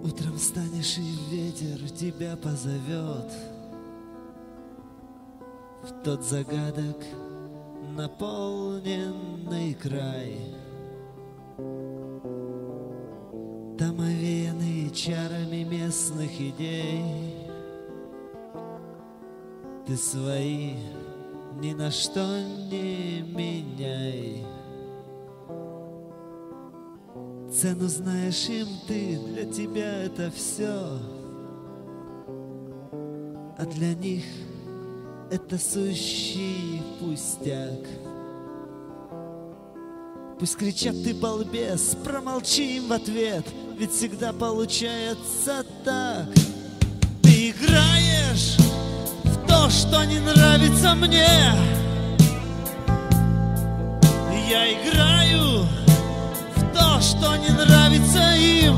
Утром встанешь, и ветер тебя позовет в тот загадок наполненный край. Там овеянный чарами местных идей, ты свои ни на что не меняй. Цену знаешь им ты, для тебя это все, а для них это сущий пустяк. Пусть кричат ты балбес, промолчи им в ответ, ведь всегда получается так. Ты играешь в то, что не нравится мне, я играю в то, что не нравится им.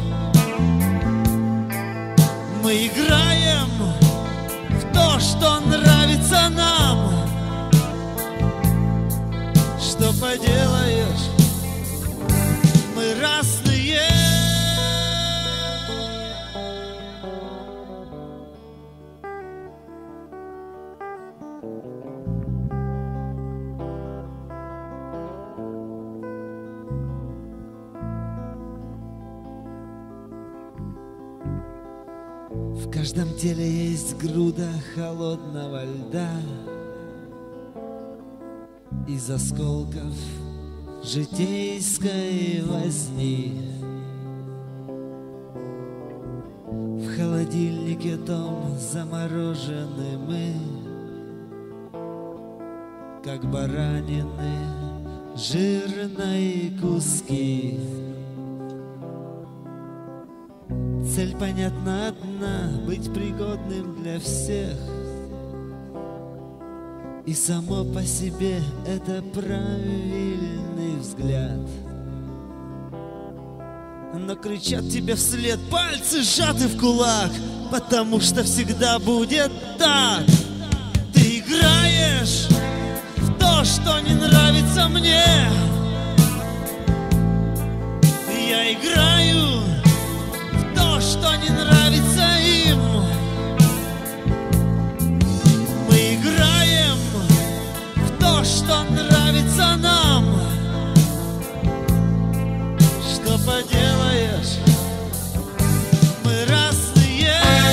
Мы играем в то, что нравится нам. Что поделаешь, мы разные. В каждом теле есть груда холодного льда, из осколков житейской возни. В холодильнике том заморожены мы, как баранины, жирные куски. Цель понятна одна — быть пригодным для всех. И само по себе это правильный взгляд. Но кричат тебе вслед, пальцы сжаты в кулак, потому что всегда будет так. Ты играешь в то, что не нравится мне, я играю в то, что не нравится им. Мы играем в то, что нравится нам. Что поделаешь, мы разные.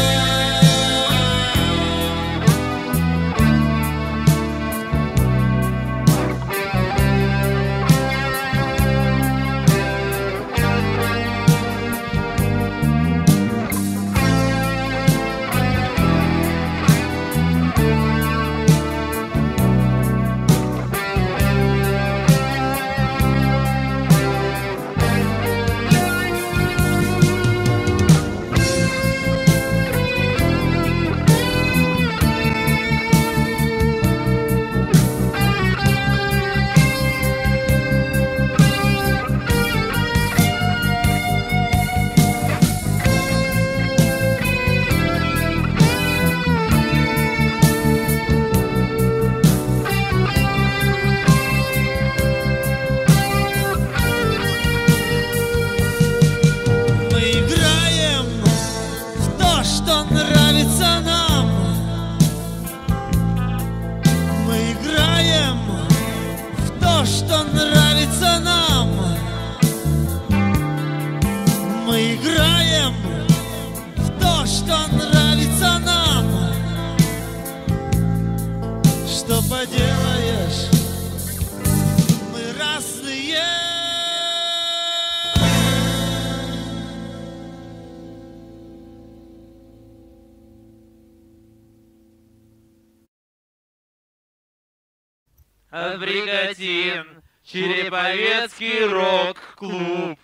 Что нравится нам. Мы играем в то, что нравится нам. Что поделаешь, мы разные. Бригадин, Череповецкий рок-клуб.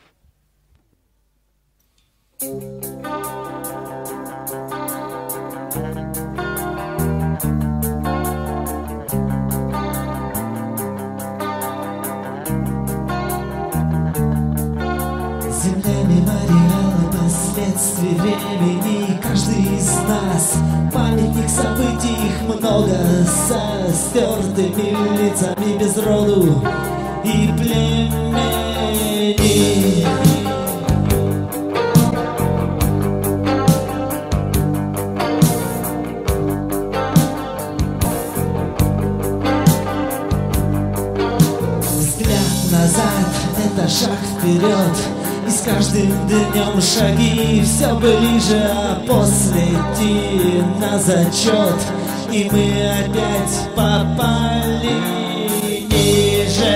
Земля мемориала последствий времени. Каждый из нас памятник событий, их много, со стертыми лицами без роду и племени. это шаг вперед. И с каждым днем шаги все ближе, а после идти на зачет. И мы опять попали ниже.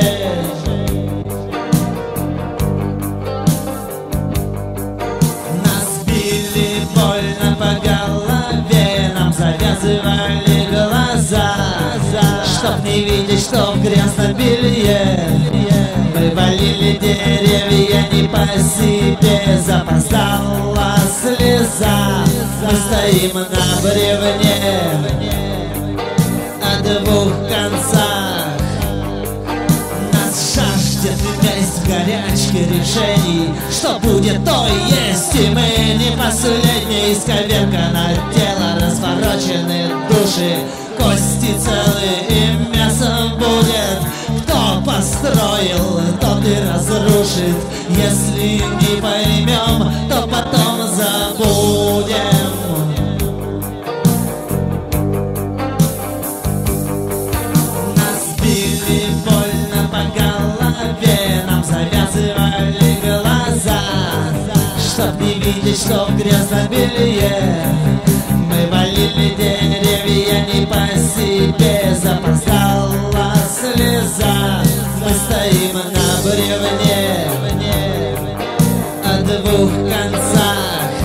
Нас били больно по голове, нам завязывали глаза, чтоб не видеть, что в грязном белье. Мы валили деревья не по себе, запоздала слеза. Мы стоим на бревне о двух концах. Нас жаждет весь в горячке решений. Что будет, то и есть, и мы не последние. Исковеркано тело, разворочены души, кости целые и мясо будет. Кто построил, тот и разрушит. Если не поймем, то потом забудем. Нас били больно по голове, нам завязывали глаза, чтоб не видеть, что в грязном белье. Мы валили деревья не по себе, запоздала слеза. Мы стоим на бревне о двух концах.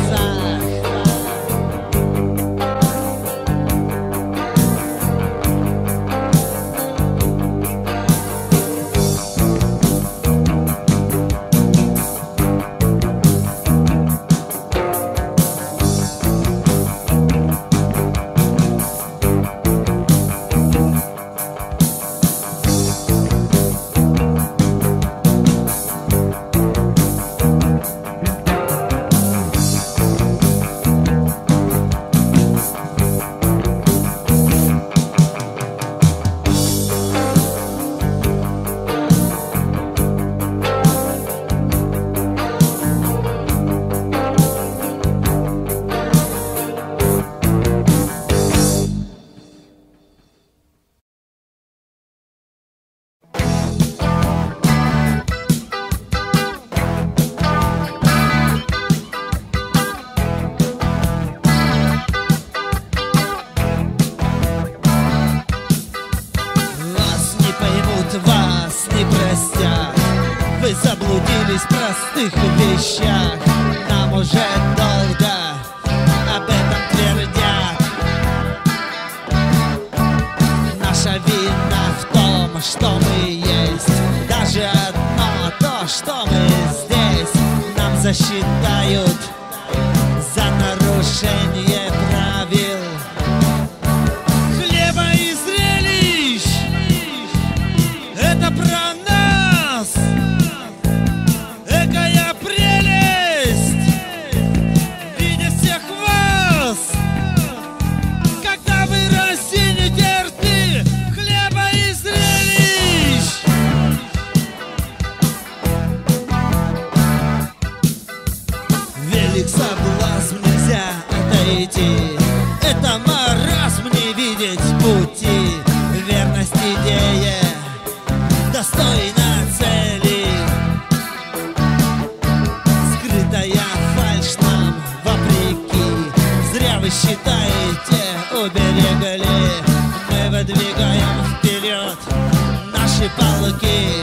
Вас не простят, вы заблудились в простых вещах. Нам уже долго об этом твердят. Наша вина в том, что мы есть. Даже одно то, что мы здесь, нам засчитают за нарушение правил. Хлеба и зрелищ — это про нас. Экая прелесть видеть всех вас, когда вы рассинете рты. Хлеба и зрелищ. Велик соблазн, нельзя отойти. Это маразм, не видеть пути. Верность идее достойна цели. Скрытая фальшь нам вопреки. Зря вы считаете, уберегли. Мы выдвигаем вперед наши палки.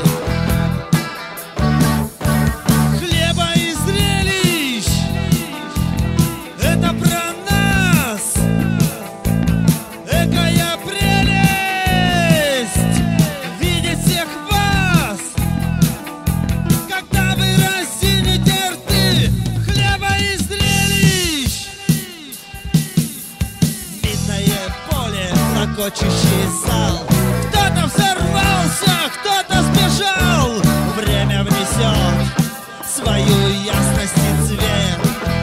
Хлеба и зрелищ — это про нас. Экая прелесть видеть всех вас, когда вы рассинете рты. Хлеба и зрелищ. Минное поле, клокочущий зал. Кто-то взорвался, кто-то сбежал. Время внесет свою ясность и цвет.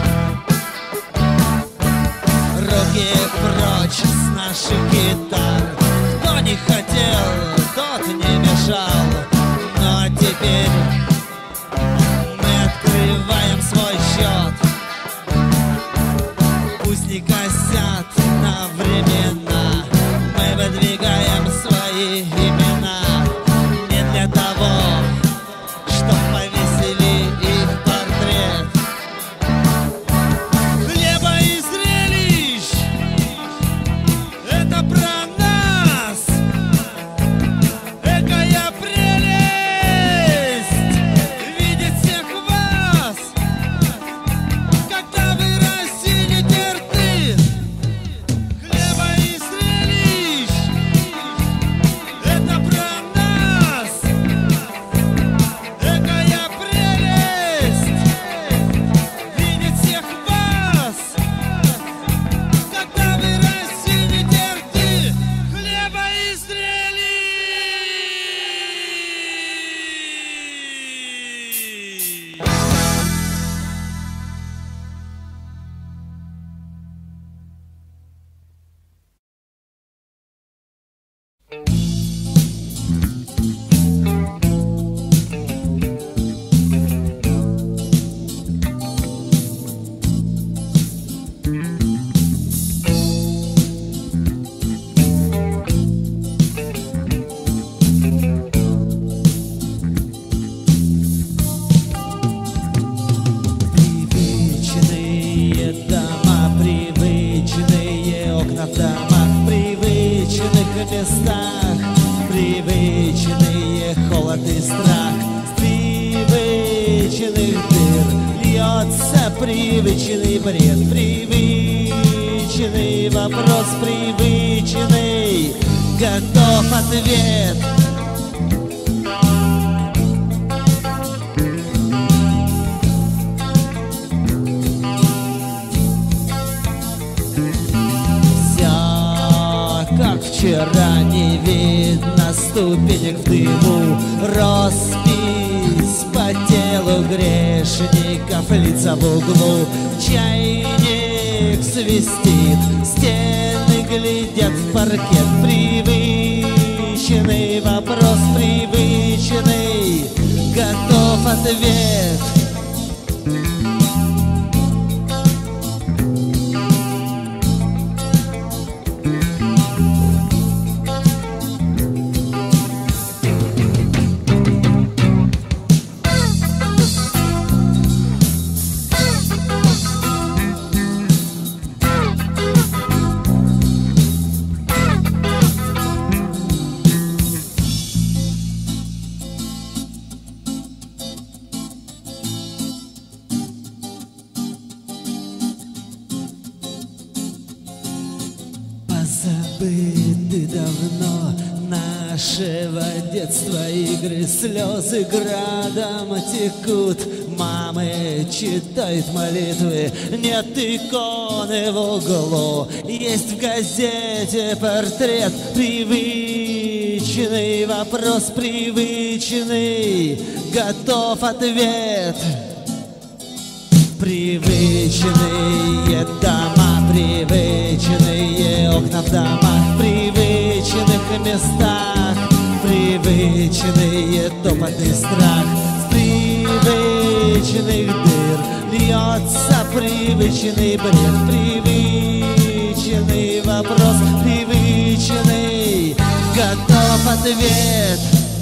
Руки прочь с наших гитар. Кто не хотел, тот не мешал. Ну а теперь мы открываем свой счет. Пусть не косят на времена. Мы выдвигаем свои имена. Не для того, чтоб местах. Привычный холод и страх, с привычных дыр льется привычный бред. Привычный вопрос, привычный, готов ответ. Вчера не видно ступенек в дыму, роспись по телу грешников, лица в углу. Чайник свистит, стены глядят в паркет. Привычный вопрос, привычный, готов ответ. Забыты давно нашего детства игры, слезы градом текут, мамы читают молитвы, нет иконы в углу, есть в газете портрет. Привычный вопрос, привычный, готов ответ. Привычные дома, привычные окна в домах, в привычных местах, привычные топот и страх, с привычных дыр льется привычный бред. Привычный вопрос, привычный, готов ответ.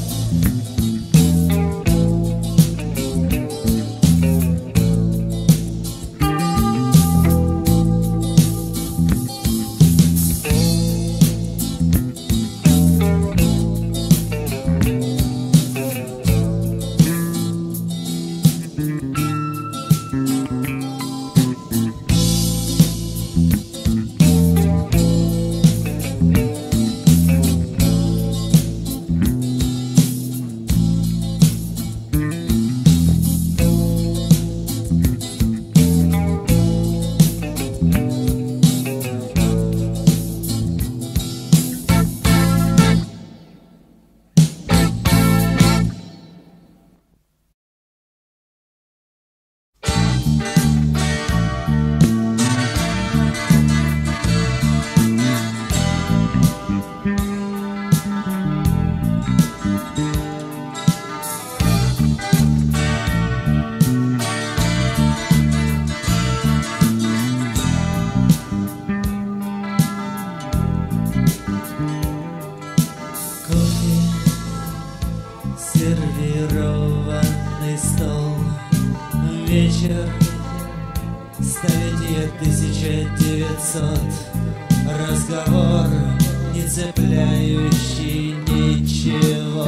Сервированный стол, вечер, столетие 1900, разговор, не цепляющий ничего.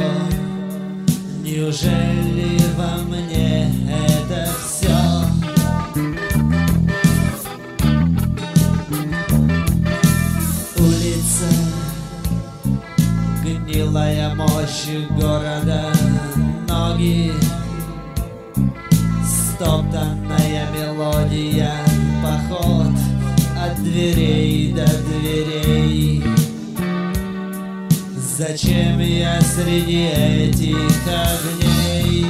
Неужели во мне это все? Улица, гнилая мощь города, ноги, стоптанная мелодия, поход от дверей до дверей. Зачем я среди этих огней?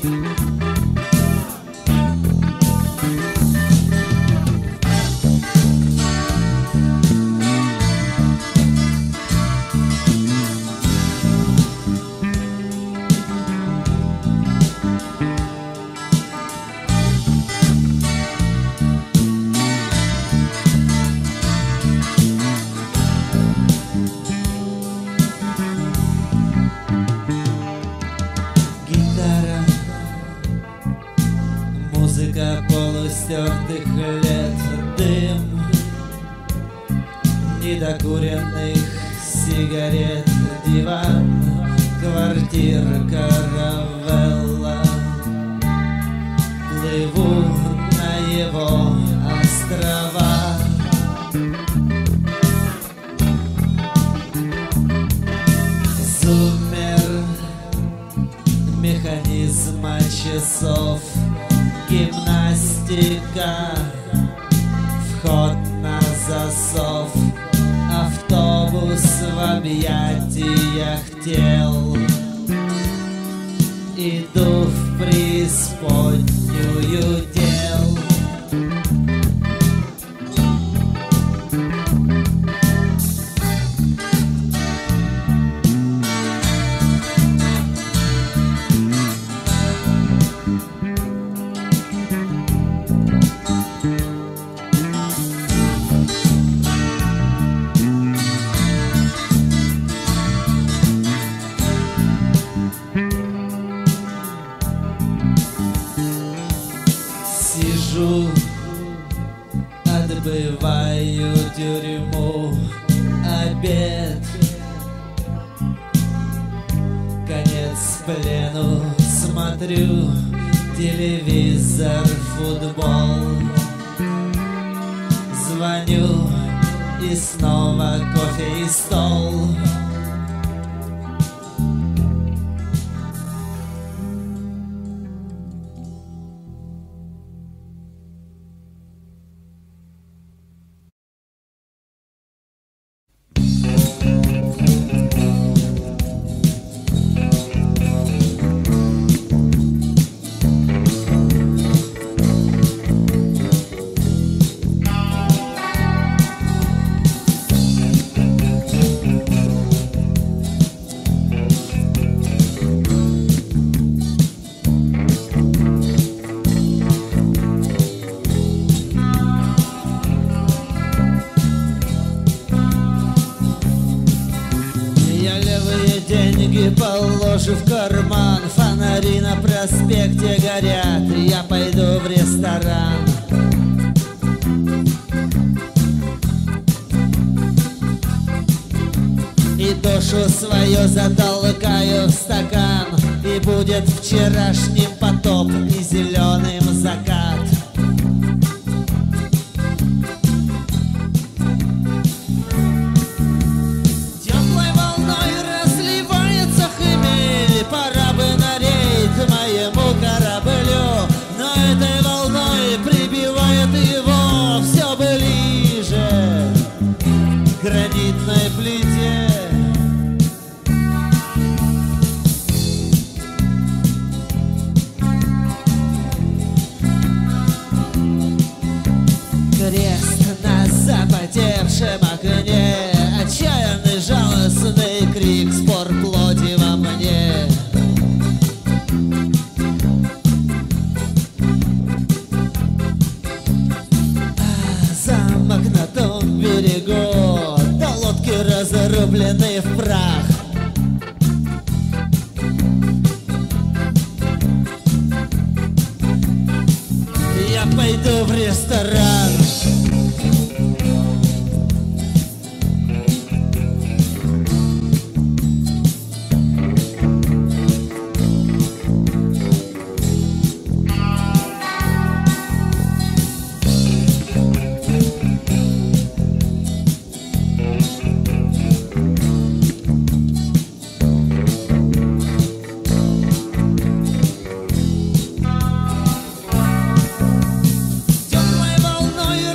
Музыка полустертых лет, дым недокуренных сигарет, диван, квартира, каравелла. Плыву на его острова. Зумер механизма часов, гимнастика, вход на засов, автобус в объятиях тел. Иду в преисподнюю дел. Сижу, отбываю тюрьму, обед, конец плену, смотрю телевизор, футбол, звоню и снова кофе и стол. Деньги положу в карман, фонари на проспекте горят, я пойду в ресторан. И душу свою затолкаю в стакан, и будет вчерашним потоп и зеленым закат. Пора бы на рейд моему кораблю, но этой волной прибивает его все ближе к гранитной плите. Крест на запотевшем окне, отчаянный жалостный крик, спор плоти во мне. Замок на том берегу, до лодки разрублены в прах. Я пойду в ресторан. Волной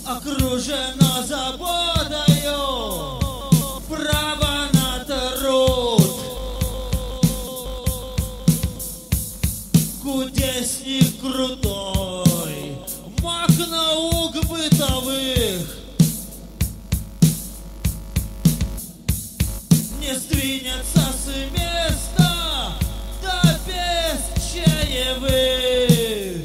окружено заботою, право на труд. Кудесник крутой, маг наук бытовых, не сдвинется с места, да без чаевых.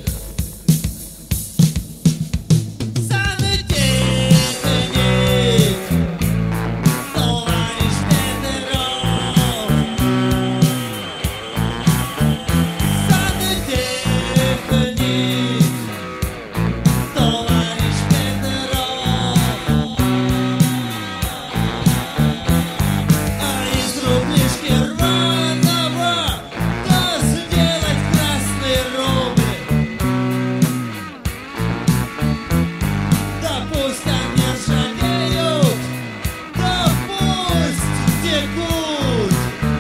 Сантехник, товарищ Петров. Сантехник, товарищ Петров. А из рублишки рваного да сделать красный рубль. Да пусть они ржавеют, да пусть текут.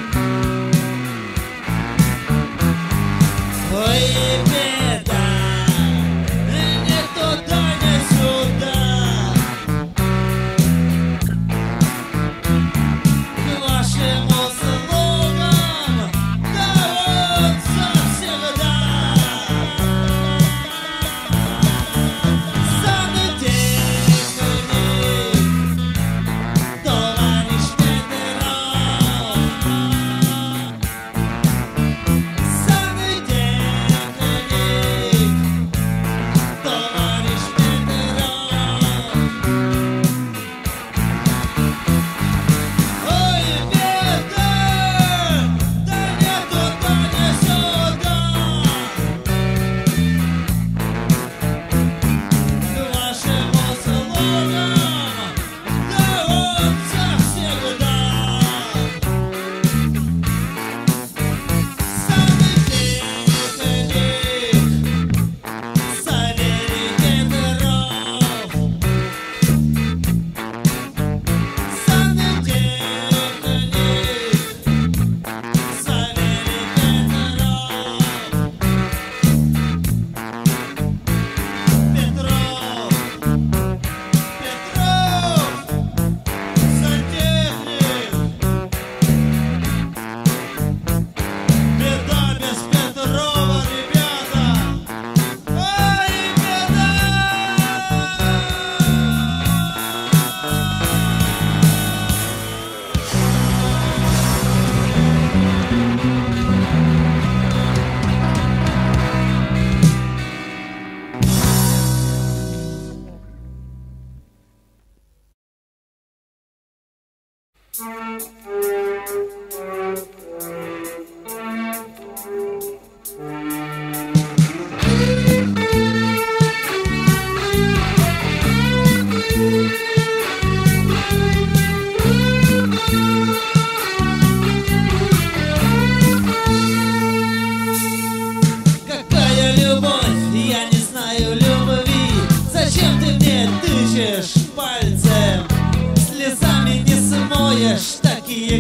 Ой, беда, ни туда, ни сюда. К вашим услугам, да вот завсегда. Сантехник, товарищ Петров. Сантехник, товарищ Петров. Ой, беда, да ни туда, ни сюда. К вашим услугам, да вот завсегда. Сантехник, Савелий Петров. Сантехник, Савелий Петров. Петров, сантехник. Беда без Петрова, ребята. Ой, беда! Какая любовь? Я не знаю любви. Зачем ты мне тычешь пальцем? Слезами не смоешь такие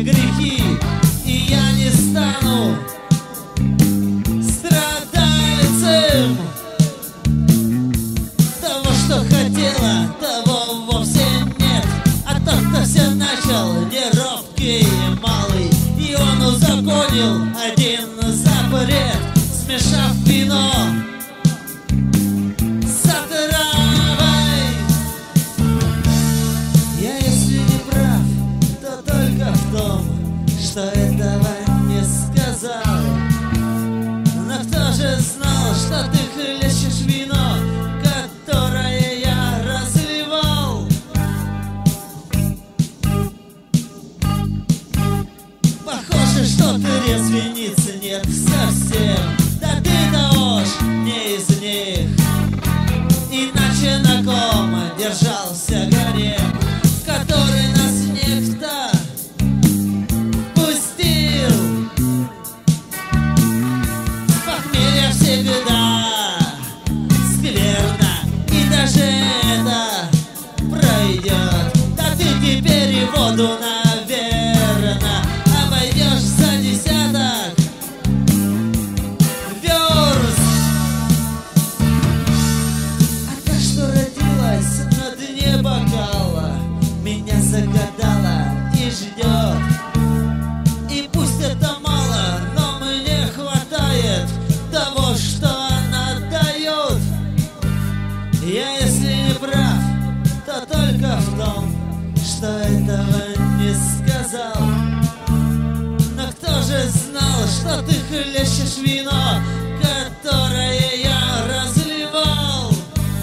что ты хлещешь вино, которое я разливал.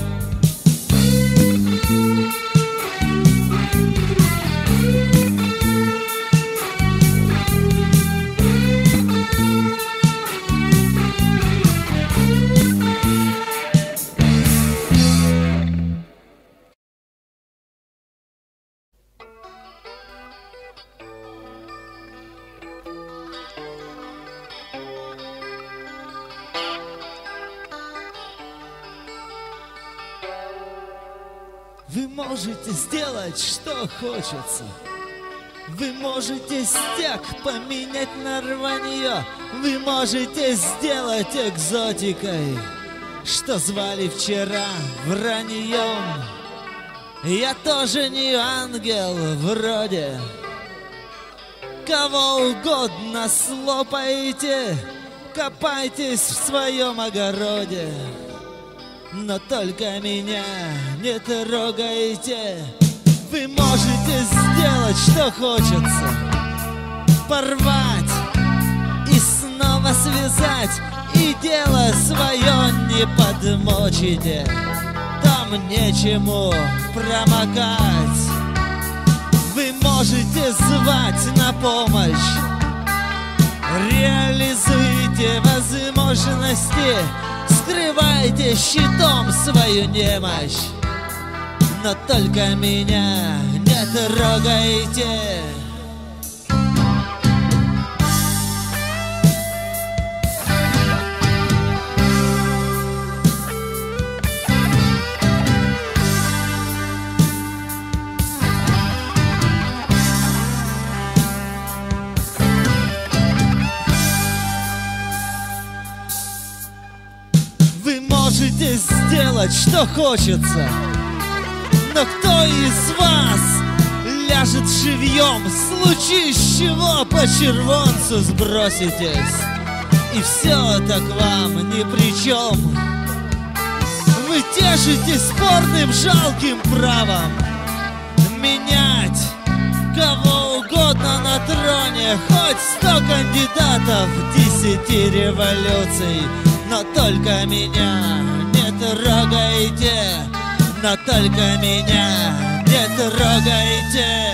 Вы можете сделать, что хочется. Вы можете стяг поменять на рванье. Вы можете сделать экзотикой, что звали вчера враньем. Я тоже не ангел вроде. Кого угодно слопаете, копайтесь в своем огороде. Но только меня не трогайте. Вы можете сделать, что хочется. Порвать и снова связать. И дело свое не подмочите. Там нечему промокать. Вы можете звать на помощь. Реализуйте возможности. Скрывайте щитом свою немощь. Но только меня не трогайте. Вы можете сделать, что хочется. Но кто из вас ляжет живьем? Случись чего, по червонцу сброситесь. И все так вам ни при чем. Вы тешитесь спорным жалким правом менять кого угодно на троне. Хоть 100 кандидатов, 10 революций. Но только меня не трогайте. Но только меня не трогайте.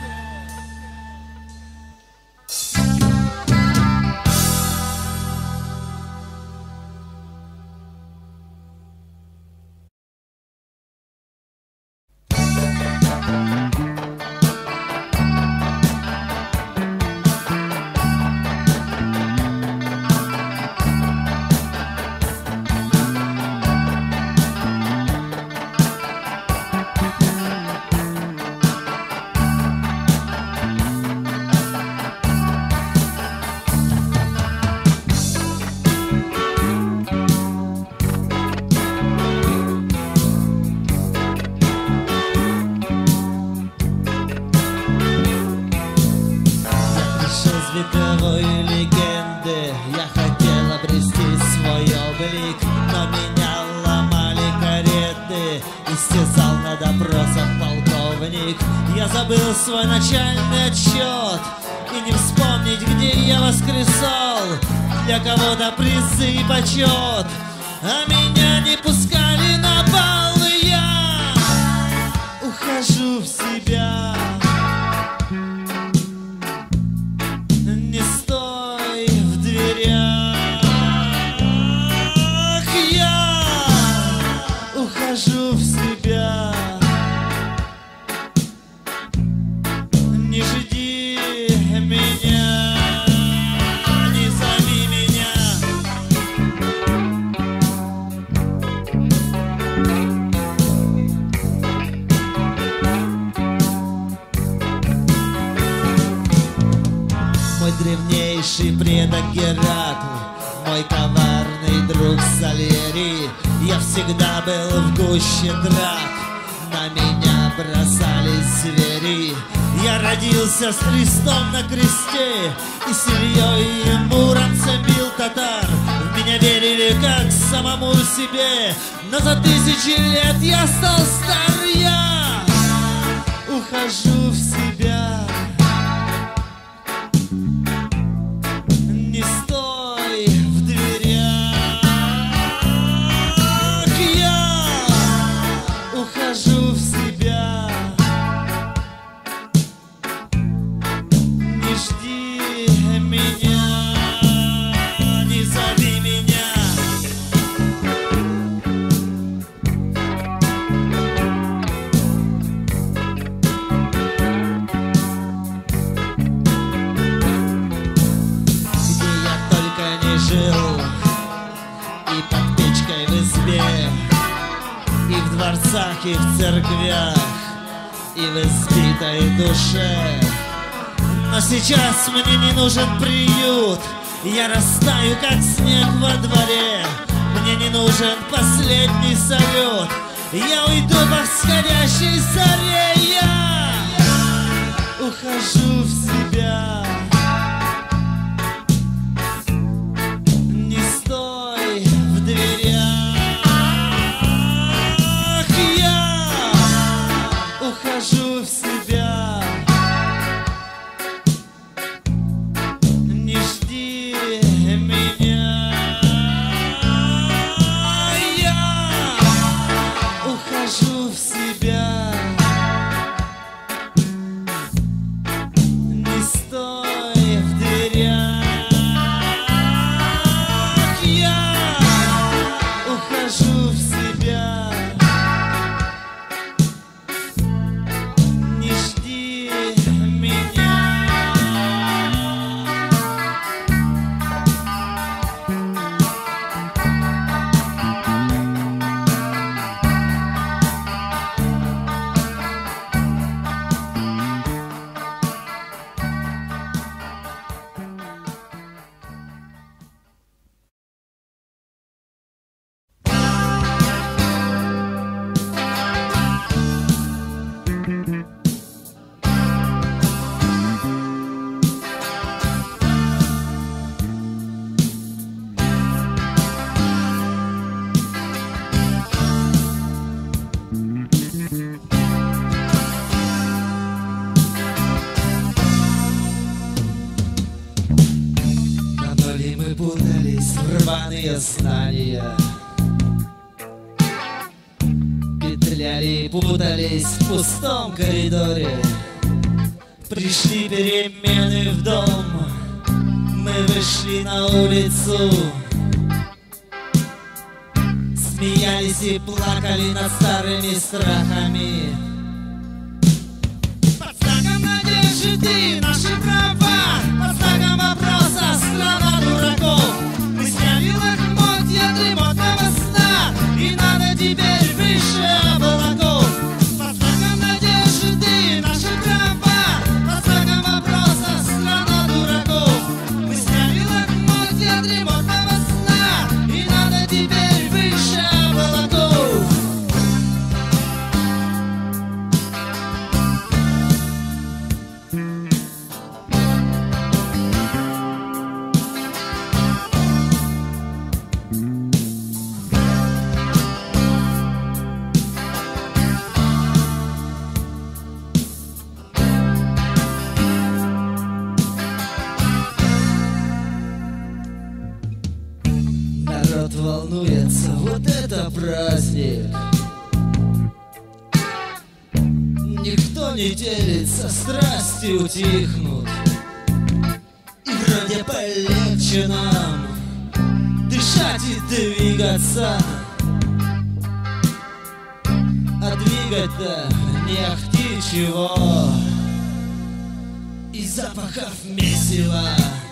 Вековой легенды я хотел обрести свой облик, но меня ломали кареты, истязал на допросах полковник. Я забыл свой начальный отчет и не вспомнить, где я воскресал. Для кого-то призы и почет, а меня не пускали на бал, и я ухожу в себя. Ухожу в себя. Не жди меня, не зови меня. Мой древнейший предок Геракл, мой коварный друг Сальери. Я всегда был в гуще драк, на меня бросались звери. Я родился с Христом на кресте и с Ильей и Муромцем бил татар. В меня верили как самому себе, но за 1000 лет я стал стар. Я ухожу в себя. Не стоит звонки в церквях и в избитой душе. Но сейчас мне не нужен приют, я растаю, как снег во дворе. Мне не нужен последний салют, я уйду по всходящей заре. Я ухожу в себя. Не стой в дверях. Я ухожу в себя. Не жди меня. Я ухожу в себя. Не стой в дверях. Я ухожу в себя. Не жди меня. Мы путались в рваные знания, петляли и путались в пустом коридоре. Пришли перемены в дом, мы вышли на улицу, смеялись и плакали над старыми страхами. Под знаком надежды наши права, под знаком вопроса страна дураков. Мы сняли лохмотья дремотного сна, и надо теперь выше облаков. Под знаком надежды наши права, под знаком вопроса страна дураков. Мы сняли лохмотья дремотного сна, и надо теперь выше облаков. Народ волнуется, вот это праздник. Никто не делится, страсти утихнут. И вроде полегче нам дышать и двигаться. А двигать-то не ахти чего. И запахов месива